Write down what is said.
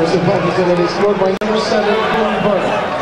defensive penalty that is scored by number 7, Conan Byrne.